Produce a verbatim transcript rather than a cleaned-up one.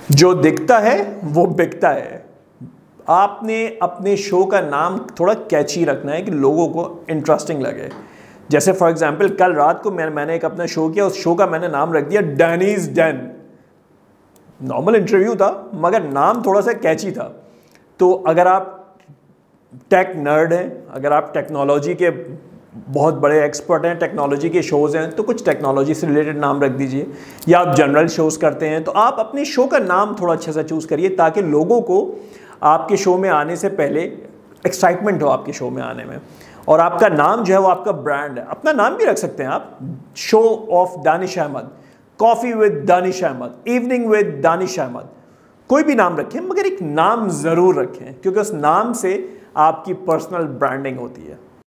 जो दिखता है वो बिकता है। आपने अपने शो का नाम थोड़ा कैची रखना है कि लोगों को इंटरेस्टिंग लगे। जैसे फॉर एग्जांपल कल रात को मैं, मैंने एक अपना शो किया, उस शो का मैंने नाम रख दिया डैनीज डैन। नॉर्मल इंटरव्यू था मगर नाम थोड़ा सा कैची था। तो अगर आप टेक नर्ड हैं, अगर आप टेक्नोलॉजी के बहुत बड़े एक्सपर्ट हैं, टेक्नोलॉजी के शोज़ हैं, तो कुछ टेक्नोलॉजी से रिलेटेड नाम रख दीजिए। या आप जनरल शोज़ करते हैं तो आप अपने शो का नाम थोड़ा अच्छे से चूज़ करिए ताकि लोगों को आपके शो में आने से पहले एक्साइटमेंट हो आपके शो में आने में। और आपका नाम जो है वो आपका ब्रांड है। अपना नाम भी रख सकते हैं आप, show off Danish Ahmad, coffee with Danish Ahmad, evening with Danish Ahmad, कोई भी नाम रखें मगर एक नाम ज़रूर रखें क्योंकि उस नाम से आपकी पर्सनल ब्रांडिंग होती है।